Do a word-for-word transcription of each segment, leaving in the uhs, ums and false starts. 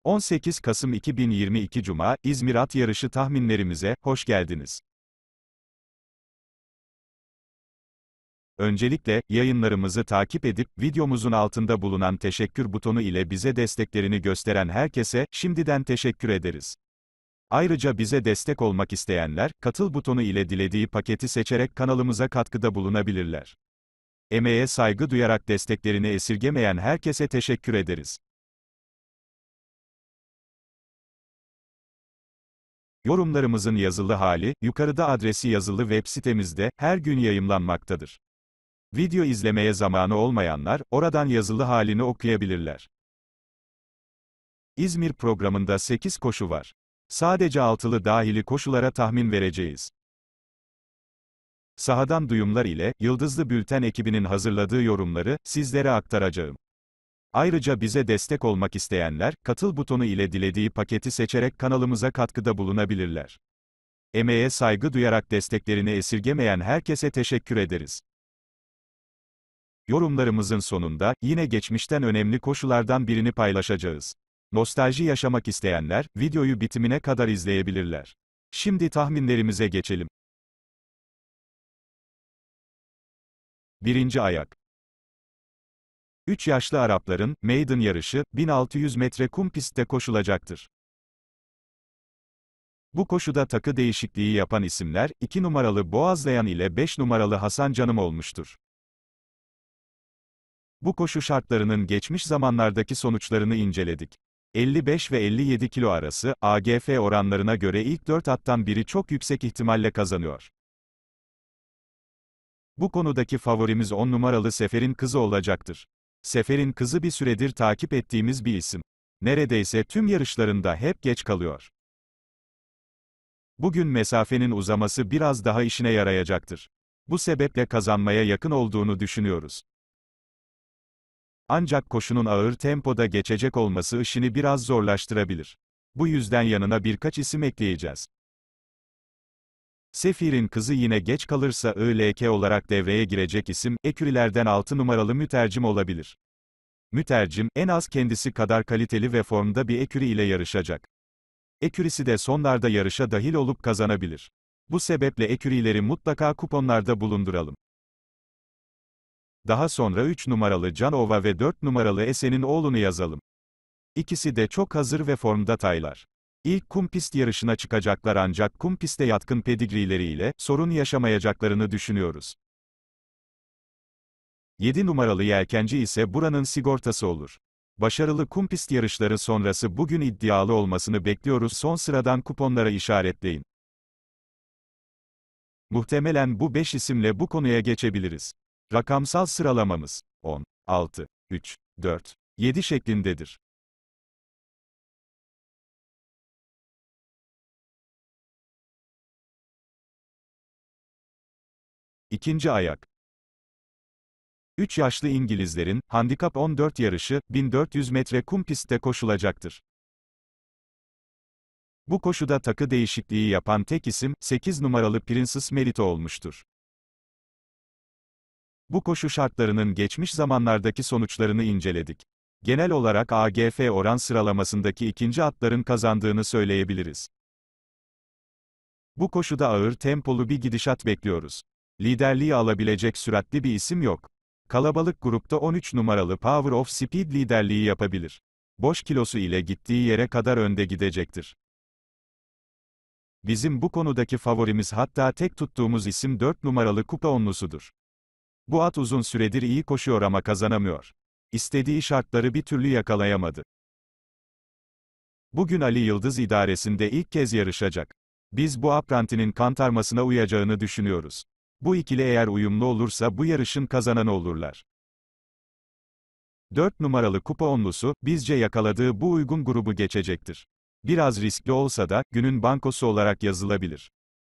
on sekiz Kasım iki bin yirmi iki Cuma, İzmir At Yarışı tahminlerimize hoş geldiniz. Öncelikle, yayınlarımızı takip edip, videomuzun altında bulunan teşekkür butonu ile bize desteklerini gösteren herkese, şimdiden teşekkür ederiz. Ayrıca bize destek olmak isteyenler, katıl butonu ile dilediği paketi seçerek kanalımıza katkıda bulunabilirler. Emeğe saygı duyarak desteklerini esirgemeyen herkese teşekkür ederiz. Yorumlarımızın yazılı hali, yukarıda adresi yazılı web sitemizde, her gün yayımlanmaktadır. Video izlemeye zamanı olmayanlar, oradan yazılı halini okuyabilirler. İzmir programında sekiz koşu var. Sadece altılı dahili koşulara tahmin vereceğiz. Sahadan duyumlar ile, Yıldızlı Bülten ekibinin hazırladığı yorumları, sizlere aktaracağım. Ayrıca bize destek olmak isteyenler, katıl butonu ile dilediği paketi seçerek kanalımıza katkıda bulunabilirler. Emeğe saygı duyarak desteklerini esirgemeyen herkese teşekkür ederiz. Yorumlarımızın sonunda, yine geçmişten önemli koşulardan birini paylaşacağız. Nostalji yaşamak isteyenler, videoyu bitimine kadar izleyebilirler. Şimdi tahminlerimize geçelim. Birinci ayak. üç yaşlı Arapların, Maiden yarışı, bin altı yüz metre kum pistte koşulacaktır. Bu koşuda takı değişikliği yapan isimler, iki numaralı Boğazlayan ile beş numaralı Hasan Canım olmuştur. Bu koşu şartlarının geçmiş zamanlardaki sonuçlarını inceledik. elli beş ve elli yedi kilo arası, A G F oranlarına göre ilk dört attan biri çok yüksek ihtimalle kazanıyor. Bu konudaki favorimiz on numaralı Sefer'in Kızı olacaktır. Sefer'in Kızı bir süredir takip ettiğimiz bir isim. Neredeyse tüm yarışlarında hep geç kalıyor. Bugün mesafenin uzaması biraz daha işine yarayacaktır. Bu sebeple kazanmaya yakın olduğunu düşünüyoruz. Ancak koşunun ağır tempoda geçecek olması işini biraz zorlaştırabilir. Bu yüzden yanına birkaç isim ekleyeceğiz. Sefir'in Kızı yine geç kalırsa I L K olarak devreye girecek isim, ekürilerden altı numaralı Mütercim olabilir. Mütercim, en az kendisi kadar kaliteli ve formda bir eküri ile yarışacak. Ekürisi de sonlarda yarışa dahil olup kazanabilir. Bu sebeple ekürileri mutlaka kuponlarda bulunduralım. Daha sonra üç numaralı Canova ve dört numaralı Esen'in oğlunu yazalım. İkisi de çok hazır ve formda taylar. İlk kum pist yarışına çıkacaklar ancak kum piste yatkın pedigrileriyle, sorun yaşamayacaklarını düşünüyoruz. yedi numaralı Yelkenci ise buranın sigortası olur. Başarılı kum pist yarışları sonrası bugün iddialı olmasını bekliyoruz. Son sıradan kuponlara işaretleyin. Muhtemelen bu beş isimle bu konuya geçebiliriz. Rakamsal sıralamamız on, altı, üç, dört, yedi şeklindedir. İkinci ayak. üç yaşlı İngilizlerin, handikap on dört yarışı, bin dört yüz metre kum pistte koşulacaktır. Bu koşuda takı değişikliği yapan tek isim, sekiz numaralı Princess Merito olmuştur. Bu koşu şartlarının geçmiş zamanlardaki sonuçlarını inceledik. Genel olarak A G F oran sıralamasındaki ikinci atların kazandığını söyleyebiliriz. Bu koşuda ağır tempolu bir gidişat bekliyoruz. Liderliği alabilecek süratli bir isim yok. Kalabalık grupta on üç numaralı Power of Speed liderliği yapabilir. Boş kilosu ile gittiği yere kadar önde gidecektir. Bizim bu konudaki favorimiz hatta tek tuttuğumuz isim dört numaralı Kupa Onlusudur. Bu at uzun süredir iyi koşuyor ama kazanamıyor. İstediği şartları bir türlü yakalayamadı. Bugün Ali Yıldız idaresinde ilk kez yarışacak. Biz bu aprantinin kantarmasına uyacağını düşünüyoruz. Bu ikili eğer uyumlu olursa bu yarışın kazananı olurlar. dört numaralı Kupa Onlusu, bizce yakaladığı bu uygun grubu geçecektir. Biraz riskli olsa da, günün bankosu olarak yazılabilir.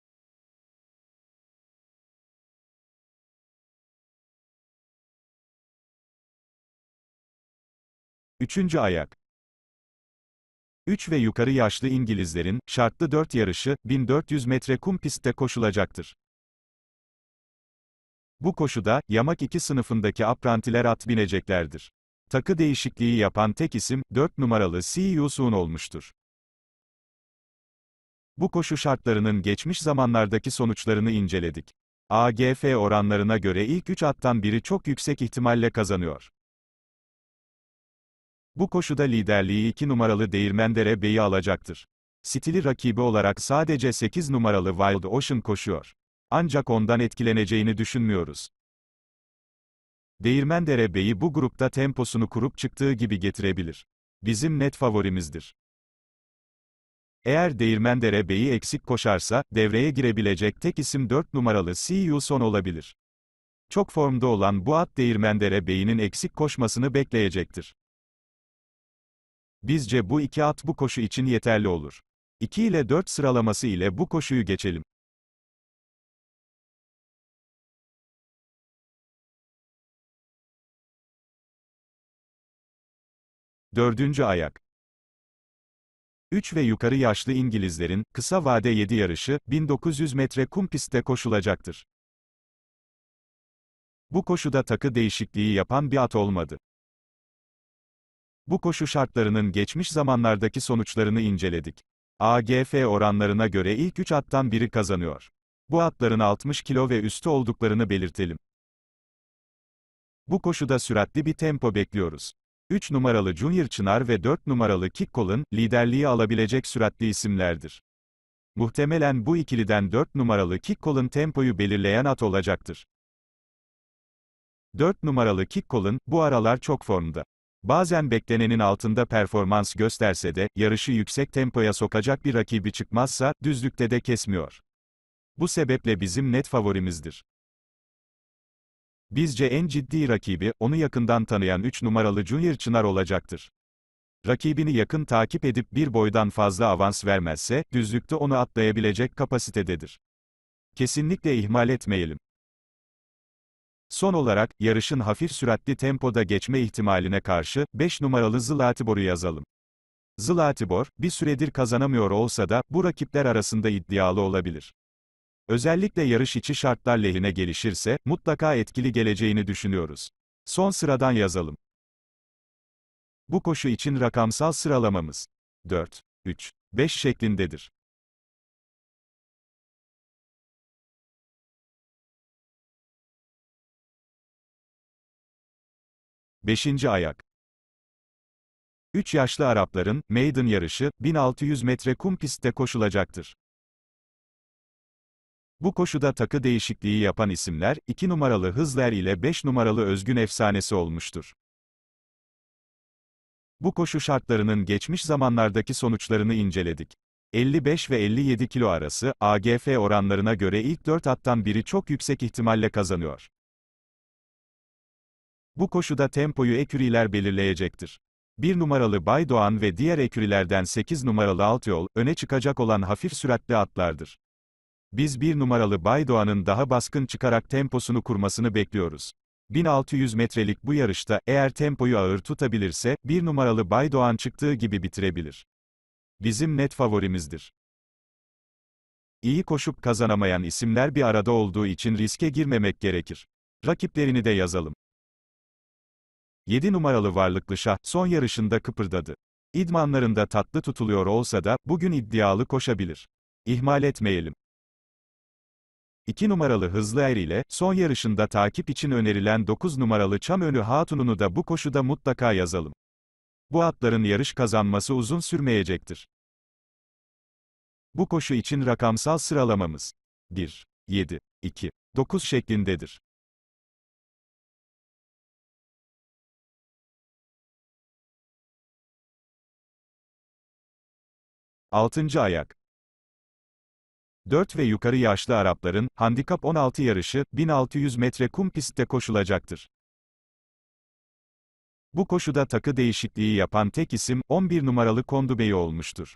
Üçüncü ayak. üç ve yukarı yaşlı İngilizlerin, şartlı dört yarışı, bin dört yüz metre kum pistte koşulacaktır. Bu koşuda, yamak iki sınıfındaki aprantiler at bineceklerdir. Takı değişikliği yapan tek isim, dört numaralı Si Yusun olmuştur. Bu koşu şartlarının geçmiş zamanlardaki sonuçlarını inceledik. A G F oranlarına göre ilk üç attan biri çok yüksek ihtimalle kazanıyor. Bu koşuda liderliği iki numaralı Değirmendere Bey'i alacaktır. Stili rakibi olarak sadece sekiz numaralı Wild Ocean koşuyor. Ancak ondan etkileneceğini düşünmüyoruz. Değirmendere Bey'i bu grupta temposunu kurup çıktığı gibi getirebilir. Bizim net favorimizdir. Eğer Değirmendere Bey'i eksik koşarsa, devreye girebilecek tek isim dört numaralı Si Yuson olabilir. Çok formda olan bu at Değirmendere Bey'inin eksik koşmasını bekleyecektir. Bizce bu iki at bu koşu için yeterli olur. iki ile dört sıralaması ile bu koşuyu geçelim. Dördüncü ayak. üç ve yukarı yaşlı İngilizlerin, kısa vade yedi yarışı, bin dokuz yüz metre kum pistte koşulacaktır. Bu koşuda takı değişikliği yapan bir at olmadı. Bu koşu şartlarının geçmiş zamanlardaki sonuçlarını inceledik. A G F oranlarına göre ilk üç attan biri kazanıyor. Bu atların altmış kilo ve üstü olduklarını belirtelim. Bu koşuda süratli bir tempo bekliyoruz. üç numaralı Junior Çınar ve dört numaralı Kikkol'un, liderliği alabilecek süratli isimlerdir. Muhtemelen bu ikiliden dört numaralı Kikkol'un tempoyu belirleyen at olacaktır. dört numaralı Kikkol'un, bu aralar çok formda. Bazen beklenenin altında performans gösterse de, yarışı yüksek tempoya sokacak bir rakibi çıkmazsa, düzlükte de kesmiyor. Bu sebeple bizim net favorimizdir. Bizce en ciddi rakibi, onu yakından tanıyan üç numaralı Junior Çınar olacaktır. Rakibini yakın takip edip bir boydan fazla avans vermezse, düzlükte onu atlayabilecek kapasitededir. Kesinlikle ihmal etmeyelim. Son olarak, yarışın hafif süratli tempoda geçme ihtimaline karşı, beş numaralı Zlatibor'u yazalım. Zlatibor, bir süredir kazanamıyor olsa da, bu rakipler arasında iddialı olabilir. Özellikle yarış içi şartlar lehine gelişirse, mutlaka etkili geleceğini düşünüyoruz. Son sıradan yazalım. Bu koşu için rakamsal sıralamamız dört, üç, beş şeklindedir. beşinci ayak. üç yaşlı Arapların, Maiden yarışı, bin altı yüz metre kum pistte koşulacaktır. Bu koşuda takı değişikliği yapan isimler, iki numaralı Hızler ile beş numaralı Özgün Efsanesi olmuştur. Bu koşu şartlarının geçmiş zamanlardaki sonuçlarını inceledik. elli beş ve elli yedi kilo arası, A G F oranlarına göre ilk dört attan biri çok yüksek ihtimalle kazanıyor. Bu koşuda tempoyu eküriler belirleyecektir. bir numaralı Bay Doğan ve diğer ekürilerden sekiz numaralı Altyol, öne çıkacak olan hafif süratli atlardır. Biz bir numaralı Bay Doğan'ın daha baskın çıkarak temposunu kurmasını bekliyoruz. bin altı yüz metrelik bu yarışta, eğer tempoyu ağır tutabilirse, bir numaralı Bay Doğan çıktığı gibi bitirebilir. Bizim net favorimizdir. İyi koşup kazanamayan isimler bir arada olduğu için riske girmemek gerekir. Rakiplerini de yazalım. yedi numaralı Varlıklı Şah, son yarışında kıpırdadı. İdmanlarında tatlı tutuluyor olsa da, bugün iddialı koşabilir. İhmal etmeyelim. iki numaralı Hızlı Er ile, son yarışında takip için önerilen dokuz numaralı Çamönü Hatun'unu da bu koşuda mutlaka yazalım. Bu atların yarış kazanması uzun sürmeyecektir. Bu koşu için rakamsal sıralamamız bir, yedi, iki, dokuz şeklindedir. altıncı ayak. dört ve yukarı yaşlı Arapların, handikap on altı yarışı, bin altı yüz metre kum pistte koşulacaktır. Bu koşuda takı değişikliği yapan tek isim, on bir numaralı Kondubey olmuştur.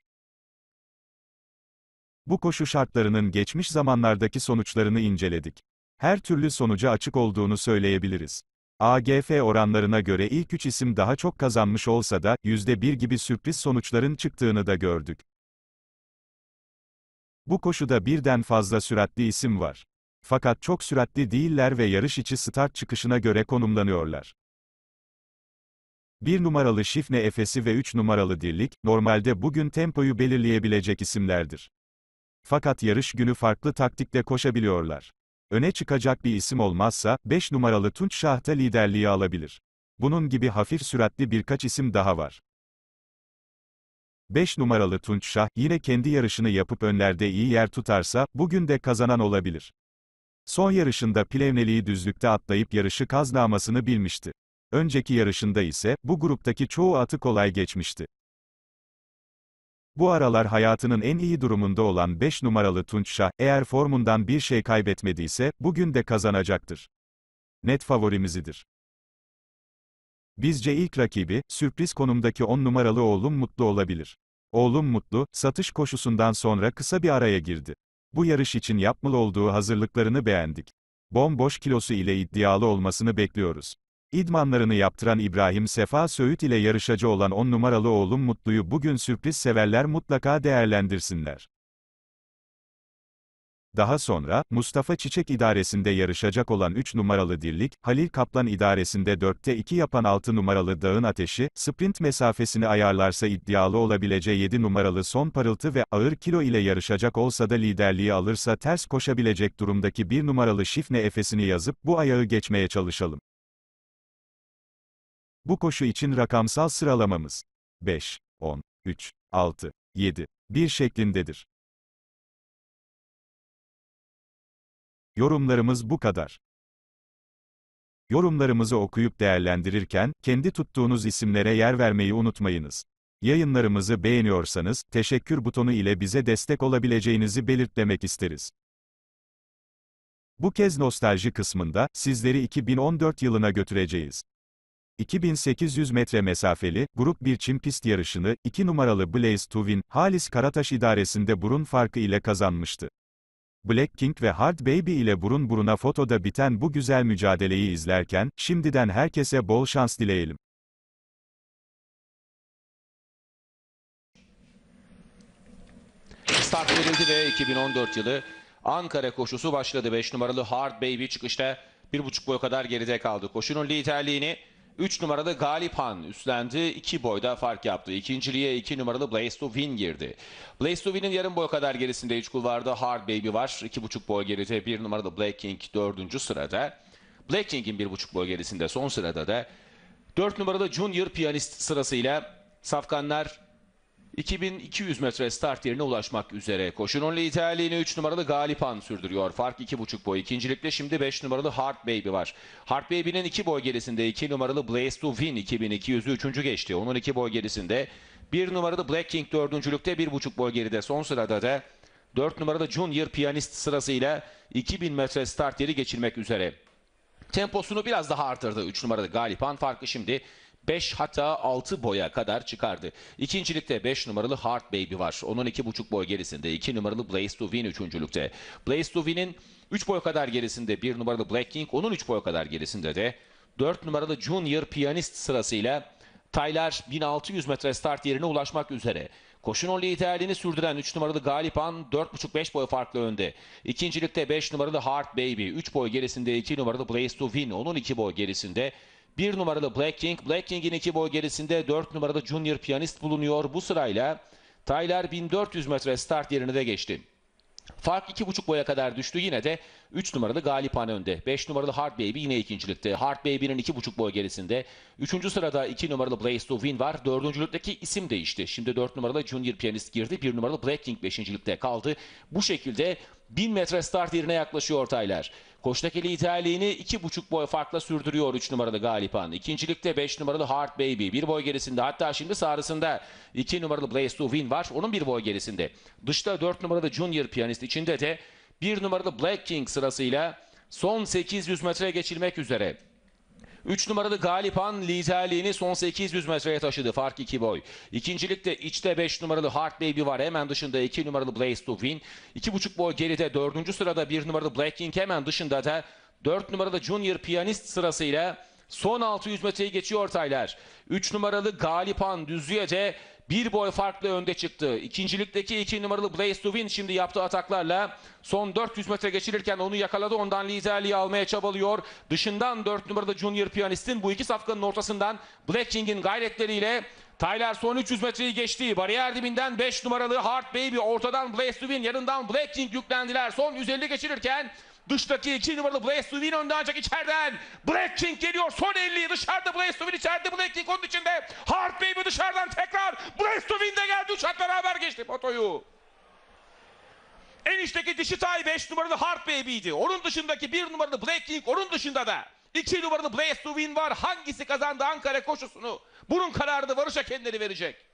Bu koşu şartlarının geçmiş zamanlardaki sonuçlarını inceledik. Her türlü sonuca açık olduğunu söyleyebiliriz. A G F oranlarına göre ilk üç isim daha çok kazanmış olsa da, yüzde bir gibi sürpriz sonuçların çıktığını da gördük. Bu koşuda birden fazla süratli isim var. Fakat çok süratli değiller ve yarış içi start çıkışına göre konumlanıyorlar. bir numaralı Şifne Efesi ve üç numaralı Dirlik, normalde bugün tempoyu belirleyebilecek isimlerdir. Fakat yarış günü farklı taktikle koşabiliyorlar. Öne çıkacak bir isim olmazsa, beş numaralı Tunç Şah da liderliği alabilir. Bunun gibi hafif süratli birkaç isim daha var. beş numaralı Tunç Şah, yine kendi yarışını yapıp önlerde iyi yer tutarsa, bugün de kazanan olabilir. Son yarışında Plevneli'yi düzlükte atlayıp yarışı kazanmasını bilmişti. Önceki yarışında ise, bu gruptaki çoğu atı kolay geçmişti. Bu aralar hayatının en iyi durumunda olan beş numaralı Tunç Şah, eğer formundan bir şey kaybetmediyse, bugün de kazanacaktır. Net favorimizidir. Bizce ilk rakibi, sürpriz konumdaki on numaralı Oğlum Mutlu olabilir. Oğlum Mutlu, satış koşusundan sonra kısa bir araya girdi. Bu yarış için yapmalı olduğu hazırlıklarını beğendik. Bomboş kilosu ile iddialı olmasını bekliyoruz. İdmanlarını yaptıran İbrahim Sefa Söğüt ile yarışacı olan on numaralı Oğlum Mutlu'yu bugün sürpriz severler mutlaka değerlendirsinler. Daha sonra, Mustafa Çiçek idaresinde yarışacak olan üç numaralı Dirlik, Halil Kaplan idaresinde dörtte iki yapan altı numaralı Dağın Ateşi, sprint mesafesini ayarlarsa iddialı olabileceği yedi numaralı Son Parıltı ve ağır kilo ile yarışacak olsa da liderliği alırsa ters koşabilecek durumdaki bir numaralı Şifne Efesini yazıp bu ayağı geçmeye çalışalım. Bu koşu için rakamsal sıralamamız beş, on, üç, altı, yedi, bir şeklindedir. Yorumlarımız bu kadar. Yorumlarımızı okuyup değerlendirirken, kendi tuttuğunuz isimlere yer vermeyi unutmayınız. Yayınlarımızı beğeniyorsanız, teşekkür butonu ile bize destek olabileceğinizi belirtmek isteriz. Bu kez nostalji kısmında, sizleri iki bin on dört yılına götüreceğiz. iki bin sekiz yüz metre mesafeli, Grup bir çim pist yarışını, iki numaralı Blaze to Win, Halis Karataş idaresinde burun farkı ile kazanmıştı. Black King ve Hard Baby ile burun buruna fotoda biten bu güzel mücadeleyi izlerken, şimdiden herkese bol şans dileyelim. Start verildi ve iki bin on dört yılı Ankara koşusu başladı. beş numaralı Hard Baby çıkışta bir buçuk boy kadar geride kaldı. Koşunun liderliğini üç numaralı Galipan üstlendi. iki boyda fark yaptı. İkinciliğe iki numaralı Blaze to Win girdi. Blaze to Win'in yarım boy kadar gerisinde iç kulvarda Hard Baby var. iki buçuk boy geride bir numaralı Black King dördüncü sırada. Black King'in bir buçuk boy gerisinde son sırada da dört numaralı Junior Piyanist sırasıyla safkanlar iki bin iki yüz metre start yerine ulaşmak üzere. Koşunun liderliğini üç numaralı Galipan sürdürüyor. Fark iki buçuk boy. İkincilikte şimdi beş numaralı Hard Baby var. Hard Baby'nin iki boy gerisinde iki numaralı Blaze to Win iki bin iki yüzü üçüncü geçti. Onun iki boy gerisinde bir numaralı Black King dördüncülükte bir buçuk boy geride. Son sırada da dört numaralı Junior Piyanist sırasıyla iki bin metre start yeri geçirmek üzere. Temposunu biraz daha artırdı üç numaralı Galipan. Farkı şimdi beş hatta altı boya kadar çıkardı. İkincilikte beş numaralı Hard Baby var. Onun iki buçuk boy gerisinde iki numaralı Blaze to Win üçüncülükte. Blaze to Win'in üç boy kadar gerisinde bir numaralı Black King, onun üç boy kadar gerisinde de dört numaralı Junior Piyanist sırasıyla Taylar bin altı yüz metre start yerine ulaşmak üzere. Koşunun liderliğini sürdüren üç numaralı Galipan dört buçuk beş boy farklı önde. İkincilikte beş numaralı Hard Baby, üç boy gerisinde iki numaralı Blaze to Win, onun iki boy gerisinde bir numaralı Black King, Black King'in iki boy gerisinde dört numaralı Junior Piyanist bulunuyor. Bu sırayla Taylar bin dört yüz metre start yerine de geçti. Fark iki buçuk boya kadar düştü. Yine de üç numaralı Galipan önde. beş numaralı Hard Baby yine ikincilikte. Hard Baby'nin iki buçuk boy gerisinde. üçüncü sırada iki numaralı Blaze to Win var. dördüncülükteki isim değişti. Şimdi dört numaralı Junior Piyanist girdi. bir numaralı Black King beşincilikte kaldı. Bu şekilde bin metre start yerine yaklaşıyor Taylar. Koştaki liderliğini iki buçuk boy farkla sürdürüyor üç numaralı Galipan. İkincilikte beş numaralı Hard Baby. bir boy gerisinde, hatta şimdi sarısında iki numaralı Blaze to Win var. Onun bir boy gerisinde. Dışta dört numaralı Junior Piyanist, içinde de bir numaralı Black King sırasıyla son sekiz yüz metre geçilmek üzere. üç numaralı Galipan liderliğini son sekiz yüz metreye taşıdı. Fark iki boy. İkincilikte içte beş numaralı Hard Baby var. Hemen dışında iki numaralı Blaze to Win. iki buçuk boy geride dördüncü sırada bir numaralı Black King. Hemen dışında da dört numaralı Junior Piyanist sırasıyla son altı yüz metreyi geçiyor Taylar. üç numaralı Galipan düzlüğe de bir boy farklı önde çıktı. İkincilikteki iki numaralı Blaze to Win şimdi yaptığı ataklarla son dört yüz metre geçirirken onu yakaladı. Ondan liderliği almaya çabalıyor. Dışından dört numaralı Junior Piyanist'in bu iki safkanın ortasından Black King'in gayretleriyle Tyler son üç yüz metreyi geçti. Bariyer dibinden beş numaralı Heart Baby, ortadan Blaze to Win, yanından Black King yüklendiler. Son yüz elli geçirirken dıştaki iki numaralı Blaze to Win önde, ancak içeriden Black King geliyor. Son elli dışarıda Blaze to Win, içeride Black King onun içinde. Heart Baby dışarıdan tekrar Blaze to Win de geldi. Üç at beraber geçti potoyu. En içteki dişi tay beş numaralı Heart Baby'ydi. Onun dışındaki bir numaralı Black King, onun dışında da iki numaralı Blaze to Win var. Hangisi kazandı Ankara koşusunu? Bunun kararını varış hakemleri verecek.